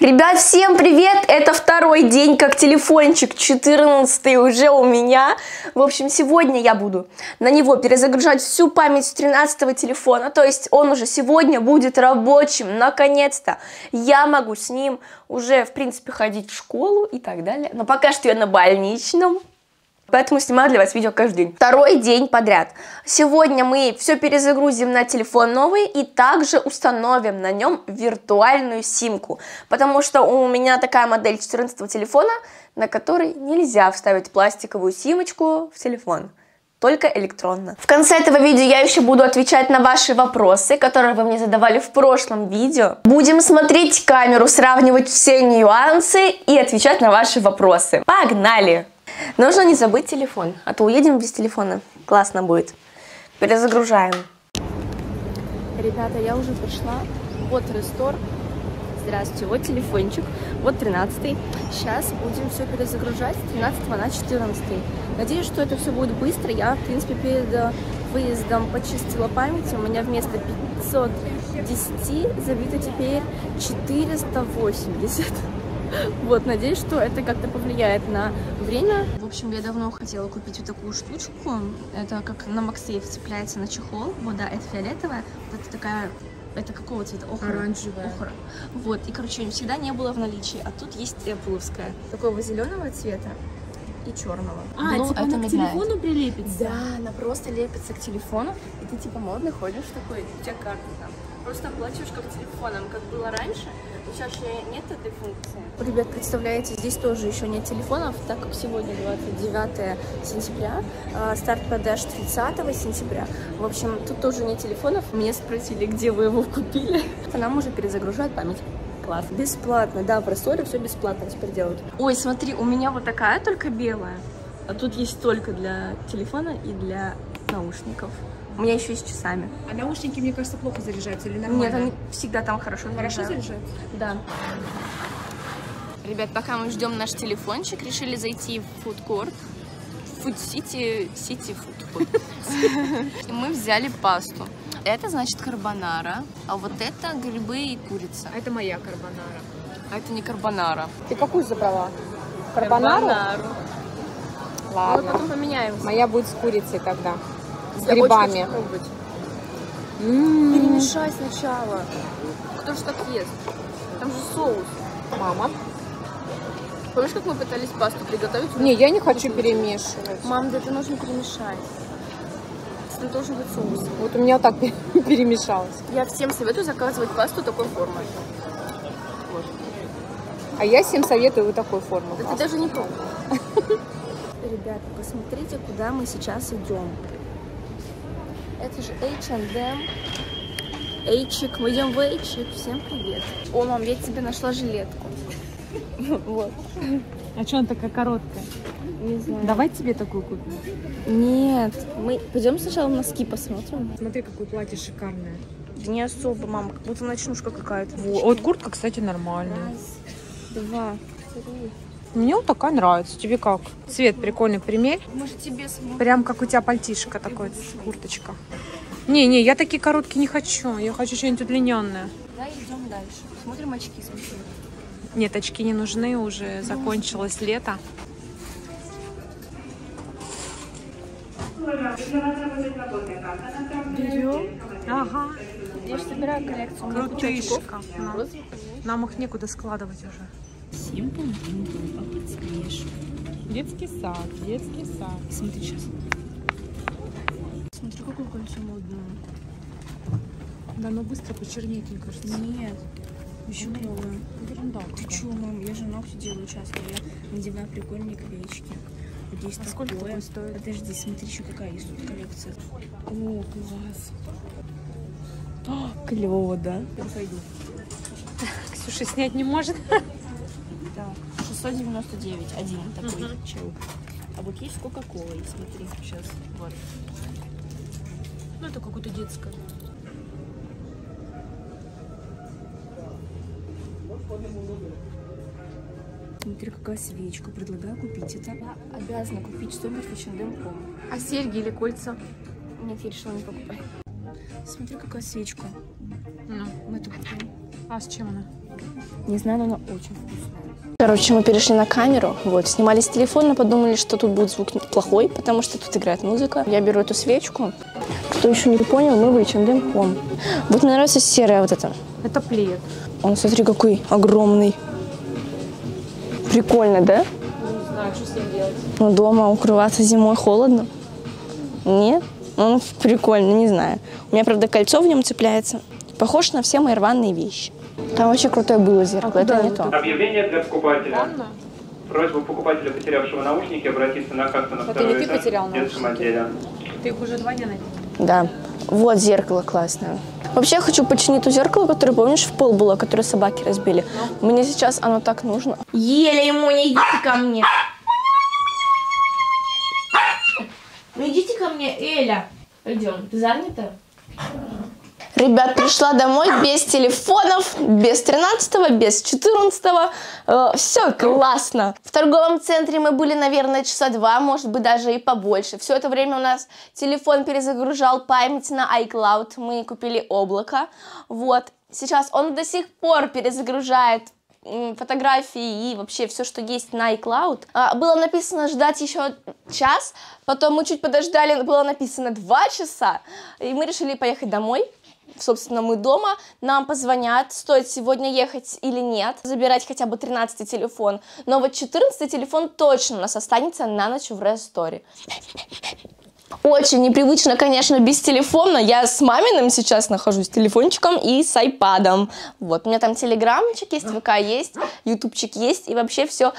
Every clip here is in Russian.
Ребят, всем привет! Это второй день, как телефончик, 14-й уже у меня. В общем, сегодня я буду на него перезагружать всю память с 13-го телефона. То есть он уже сегодня будет рабочим. Наконец-то я могу с ним уже, в принципе, ходить в школу и так далее. Но пока что я на больничном. Поэтому снимаю для вас видео каждый день. Второй день подряд. Сегодня мы все перезагрузим на телефон новый и также установим на нем виртуальную симку. Потому что у меня такая модель 14-го телефона, на которой нельзя вставить пластиковую симочку в телефон. Только электронно. В конце этого видео я еще буду отвечать на ваши вопросы, которые вы мне задавали в прошлом видео. Будем смотреть камеру, сравнивать все нюансы и отвечать на ваши вопросы. Погнали! Нужно не забыть телефон, а то уедем без телефона. Классно будет. Перезагружаем. Ребята, я уже пришла. Вот рестор. Здравствуйте, вот телефончик. Вот 13-й. Сейчас будем все перезагружать с 13 на 14. Надеюсь, что это все будет быстро. Я, в принципе, перед выездом почистила память. У меня вместо 510 забито теперь 480. Вот, надеюсь, что это как-то повлияет на время. В общем, я давно хотела купить вот такую штучку. Это как на MagSafe цепляется на чехол. Вот, да, это фиолетовая. Вот это такая, это какого цвета? Охра. Оранжевая. Охра. Вот, и, короче, всегда не было в наличии. А тут есть эппловская. Такого зеленого цвета и черного. А, ну, типа это она к телефону прилепится? Да, она просто лепится к телефону. И ты типа модный ходишь такой, у тебя карта там. Просто оплачиваешь как телефоном, как было раньше. Сейчас еще нет этой функции. Ребят, представляете, здесь тоже еще нет телефонов, так как сегодня 29 сентября, старт продаж 30 сентября. В общем, тут тоже нет телефонов. Меня спросили, где вы его купили. Нам уже перезагружают память. Класс. Бесплатно, да, в Ресторе все бесплатно теперь делают. Ой, смотри, у меня вот такая только белая, а тут есть только для телефона и для наушников. У меня еще есть часами. А наушники, мне кажется, плохо заряжаются или нормально? Нет, они всегда там хорошо заряжаются? Да. Ребят, пока мы ждем наш телефончик, решили зайти в фудкорт. Сити фудкорт. И мы взяли пасту. Это значит карбонара, а вот это грибы и курица. А это моя карбонара. А это не карбонара. Ты какую забрала? Карбонару? Ладно. Мы потом поменяемся. Моя будет с курицей тогда. С грибами. Перемешай сначала. Кто же так ест? Там же соус. Мама. Помнишь, как мы пытались пасту приготовить? Не, я не хочу перемешивать. Мам, да это нужно перемешать. Там должен быть соус. Вот у меня вот так перемешалось. Я всем советую заказывать пасту такой формы. Вот. А я всем советую вот такой формы. Да ты даже не пробовала. Ребята, посмотрите, куда мы сейчас идем. Это же H&M. Эйчик, мы идем в Эйчик. Всем привет. О, мам, я тебе нашла жилетку. Вот. А что она такая короткая? Не знаю. Давай тебе такую купим. Нет, мы пойдем сначала носки посмотрим. Смотри, какое платье шикарное. Да не особо, мама, как будто ночнушка какая-то. Вот куртка, кстати, нормальная. Раз, два, три. Мне вот такая нравится. Тебе как? Цвет прикольный, примерь. Может тебе смотреть? Прям как у тебя пальтишко такой, курточка. Не, я такие короткие не хочу. Я хочу что-нибудь удлиненное. Да, идем дальше. Смотрим очки, смотри. Нет, очки не нужны, уже закончилось лето. Берем. Ага. Я же собираю коллекцию. У меня куча очков. Крутышка. Нам их некуда складывать уже. Simple Dimple, а подстриж. Детский сад, детский сад. Смотри сейчас. Смотри, какое кольцо модное. Да, оно быстро почернеет, мне кажется. Нет, еще клевое. Ерунда. Ты че, мам, я же ногти делаю часто. Я надеваю прикольные клеечки. Вот здесь А сколько такое стоит? Подожди, смотри, еще какая есть тут коллекция. О, класс. Клево, да? Я пойду. Ксюша снять не может. Так, 699, один такой чел. А вот есть кока-кола, смотри, сейчас, вот. Ну, это какое-то детское. Смотри, какая свечка. Предлагаю купить это. Я обязана купить что-нибудь в H&M. А серьги или кольца? Нет, я решила не покупать. Смотри, какая свечка. Ну. Мы это купим. А с чем она? Не знаю, но она очень вкусная. Короче, мы перешли на камеру, вот, снимали с телефона, подумали, что тут будет звук плохой, потому что тут играет музыка. Я беру эту свечку. Кто еще не понял, мы в H&M Home. Вот мне нравится серая вот эта. Это плед. Он, смотри, какой огромный. Прикольно, да? Не знаю, что с ним делать. Ну, дома укрываться зимой холодно. Нет? Он прикольно, не знаю. У меня, правда, кольцо в нем цепляется. Похож на все мои рваные вещи. Там очень крутое было зеркало, это не то. Объявление для покупателя. Просьба покупателя, потерявшего наушники, обратиться на кассу на второй этаж в детском отделе. Ты их уже 2 дня найдешь? Да. Вот зеркало классное. Вообще я хочу починить то зеркало, которое, помнишь, в пол было, которое собаки разбили. Мне сейчас оно так нужно. Еле ему не идите ко мне. Ну идите ко мне, Эля. Пойдем. Ты занята? Ребят, пришла домой без телефонов, без 13-го, без 14-го. Все классно. В торговом центре мы были, наверное, часа 2, может быть, даже и побольше. Все это время у нас телефон перезагружал память на iCloud. Мы купили облако. Вот. Сейчас он до сих пор перезагружает фотографии и вообще все, что есть на iCloud. Было написано ждать еще час, потом мы чуть подождали, было написано 2 часа, и мы решили поехать домой. Собственно, мы дома, нам позвонят, стоит сегодня ехать или нет, забирать хотя бы 13-й телефон. Но вот 14-й телефон точно у нас останется на ночь в ресторе. Очень непривычно, конечно, без телефона. Я с маминым сейчас нахожусь, с телефончиком и с айпадом. Вот, у меня там телеграмчик есть, ВК есть, ютубчик есть, и вообще все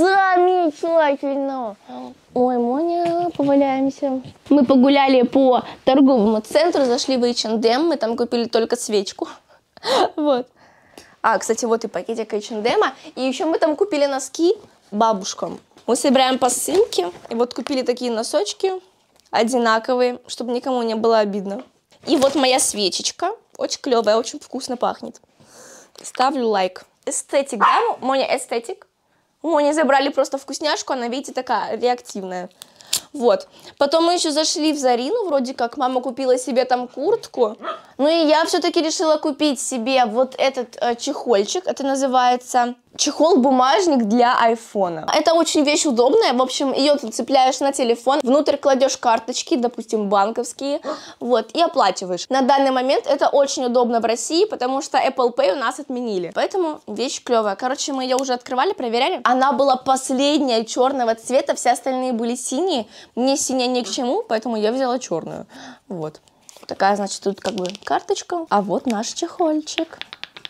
замечательно. Ой, Моня, поваляемся. Мы погуляли по торговому центру, зашли в H&M, мы там купили только свечку. Вот. Кстати, вот и пакетик H&M. И еще мы там купили носки бабушкам. Мы собираем посылки, и вот купили такие носочки. Одинаковые, чтобы никому не было обидно. И вот моя свечечка. Очень клевая, очень вкусно пахнет. Ставлю лайк. Эстетик, да? Моня, эстетик? У Мони забрали просто вкусняшку, она, видите, такая реактивная. Вот. Потом мы еще зашли в Зарину, вроде как мама купила себе там куртку. Ну и я все-таки решила купить себе вот этот чехольчик. Это называется чехол-бумажник для айфона. Это очень вещь удобная. В общем, ее ты цепляешь на телефон, внутрь кладешь карточки, допустим, банковские, вот, и оплачиваешь. На данный момент это очень удобно в России, потому что Apple Pay у нас отменили. Поэтому вещь клевая. Короче, мы ее уже открывали, проверяли. Она была последняя черного цвета, все остальные были синие. Мне синяя ни к чему, поэтому я взяла черную. Вот. Такая, значит, тут как бы карточка. А вот наш чехольчик.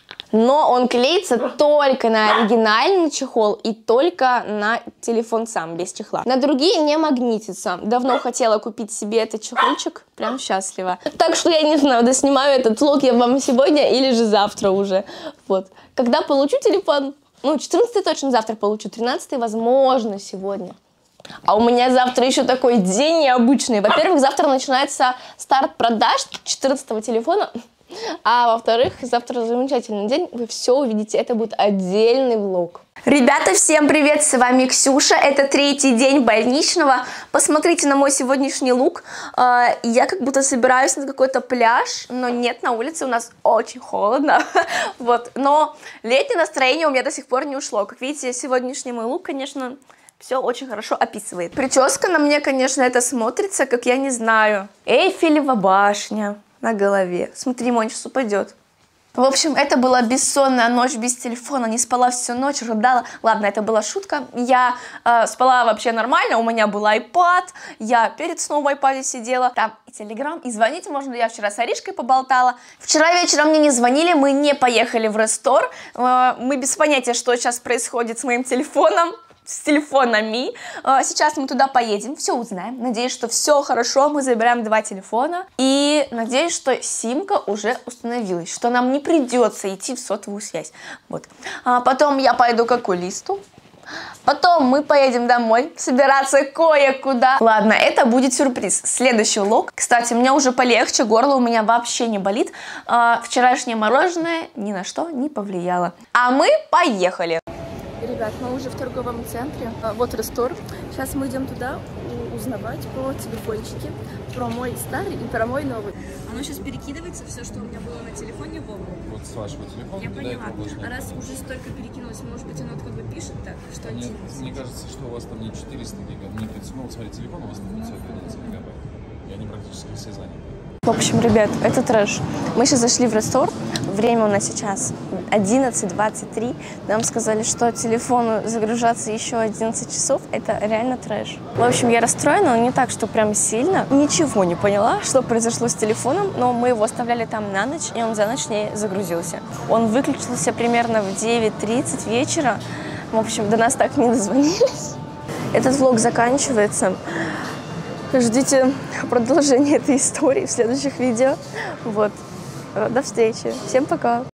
Но он клеится только на оригинальный чехол и только на телефон сам, без чехла. На другие не магнитится. Давно хотела купить себе этот чехольчик, прям счастлива. Так что я не знаю, доснимаю этот влог я вам сегодня или же завтра уже. Вот. Когда получу телефон, ну, 14-й точно завтра получу, 13-й возможно сегодня. А у меня завтра еще такой день необычный. Во-первых, завтра начинается старт продаж 14-го телефона. А во-вторых, завтра замечательный день, вы все увидите, это будет отдельный влог. Ребята, всем привет, с вами Ксюша, это 3-й день больничного. Посмотрите на мой сегодняшний лук, я как будто собираюсь на какой-то пляж, но нет, на улице у нас очень холодно, вот. Но летнее настроение у меня до сих пор не ушло. Как видите, сегодняшний мой лук, конечно, все очень хорошо описывает. Прическа на мне, конечно, это смотрится, как я не знаю, Эйфелева башня на голове. Смотри, Монь сейчас упадет. В общем, это была бессонная ночь без телефона, не спала всю ночь, рыдала. Ладно, это была шутка. Я спала вообще нормально, у меня был iPad, я перед сном в iPad сидела. Там и Telegram, и звонить можно. Я вчера с Аришкой поболтала. Вчера вечером мне не звонили, мы не поехали в рестор. Мы без понятия, что сейчас происходит с моим телефоном. С телефонами. Сейчас мы туда поедем, все узнаем. Надеюсь, что все хорошо, мы забираем 2 телефона. И надеюсь, что симка уже установилась, что нам не придется идти в сотовую связь. Вот. Потом я пойду к окулисту. Потом мы поедем домой, собираться кое-куда. Ладно, это будет сюрприз. Следующий влог. Кстати, мне уже полегче, горло у меня вообще не болит. Вчерашнее мороженое ни на что не повлияло. А мы поехали. Ребят, мы уже в торговом центре. Вот рестор. Сейчас мы идем туда, узнавать про телефончики, про мой старый и про мой новый. Оно сейчас перекидывается, все, что у меня было на телефоне, в оба. Вот с вашего телефона. Я поняла. А раз уже столько перекинулось, может быть, оно как бы пишет так, что Нет, 11. мне кажется, что у вас там не 400 гигабайт, не 500, ну, вот смотри, телефон у вас там 511 гигабайт. И они практически все заняты. В общем, ребят, это трэш. Мы сейчас зашли в ресторан. Время у нас сейчас 11:23. Нам сказали, что телефону загружаться еще 11 часов. Это реально трэш. В общем, я расстроена, но не так, что прям сильно. Ничего не поняла, что произошло с телефоном, но мы его оставляли там на ночь, и он за ночь не загрузился. Он выключился примерно в 9:30 вечера. В общем, до нас так и не дозвонились. Этот влог заканчивается. Ждите продолжения этой истории в следующих видео. Вот. До встречи. Всем пока.